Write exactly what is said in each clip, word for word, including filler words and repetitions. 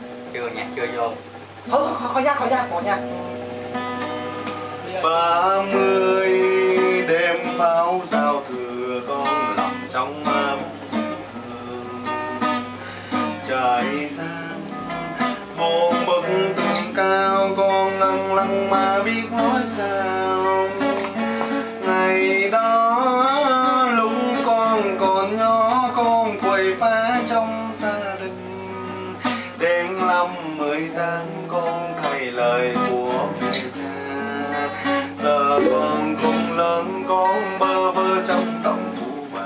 Chưa, nhạc chưa vô. Thôi khỏi khỏi nhạc, khỏi nhạc, bỏ nhạc. Ba mươi đêm pháo giao thừa con lòng trong ấm hương trời giang vô bức tường cao con lăng lăng mà biết nói sao. Ngày đó lúc con còn nhỏ con quậy phá trong gia đình, đến năm mười tám con thay lời của mẹ cha. Giờ con cũng lớn con bơ vơ trong tổng phủ bà.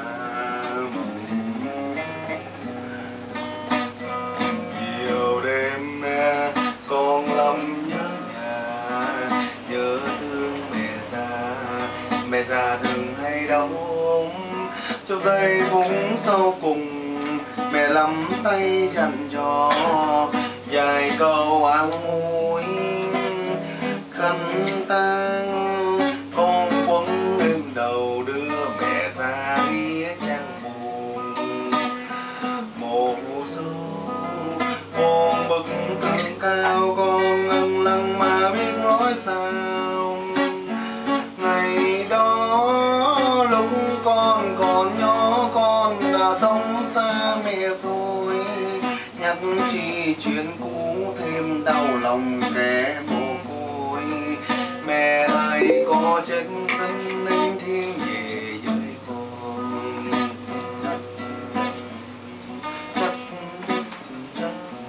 Nhiều đêm nè con lắm nhớ nhà, nhớ thương mẹ già. Mẹ già thường hay đau ốm, trong giây phút sau cùng mẹ lắm tay dặn dò vài câu áo ôi khăn tang. Con quấn lên đầu đưa mẹ ra nghĩa trang buồn. Một số một bức tường cao con lăng lăng mà biết nói sao. Ngày đó lúc con còn nhỏ con đã sống xa mẹ rồi, nhắc chi chuyện cũ thêm đau lòng kẻ mồ côi. Mẹ ơi có chết sân nên thiên về với con. Chắc chắc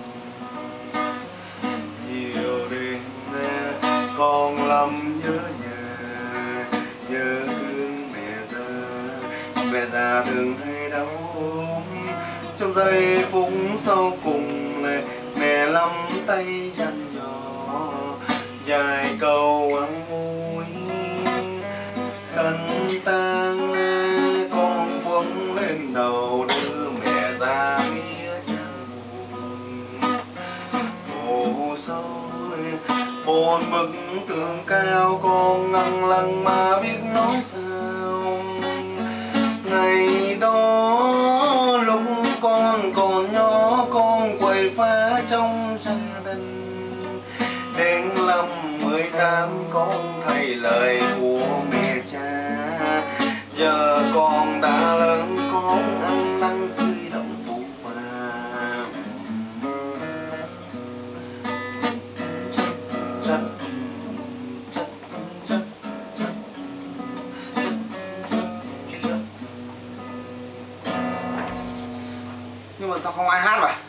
nhiều đêm nè con lắm nhớ nhà, nhớ thương mẹ già. Mẹ già thường hay đau ốm, trong giây phút sau cùng này mẹ lắm tay dặn dò vài câu ăn vui khăn tang. Con quấn lên đầu đưa mẹ ra nghĩa trang buồn. Hồ sâu bốn bức tường cao con lăng lăng mà biết nói sao. Ngày đó lúc con còn nhỏ con quậy phá trong gia đình, đến năm mười tám con thay lời của mẹ cha. Giờ con đã lớn con ăn năn dưới động phủ bà. Chắc chắc chắc chắc chắc Nhưng mà sao không ai hát vậy?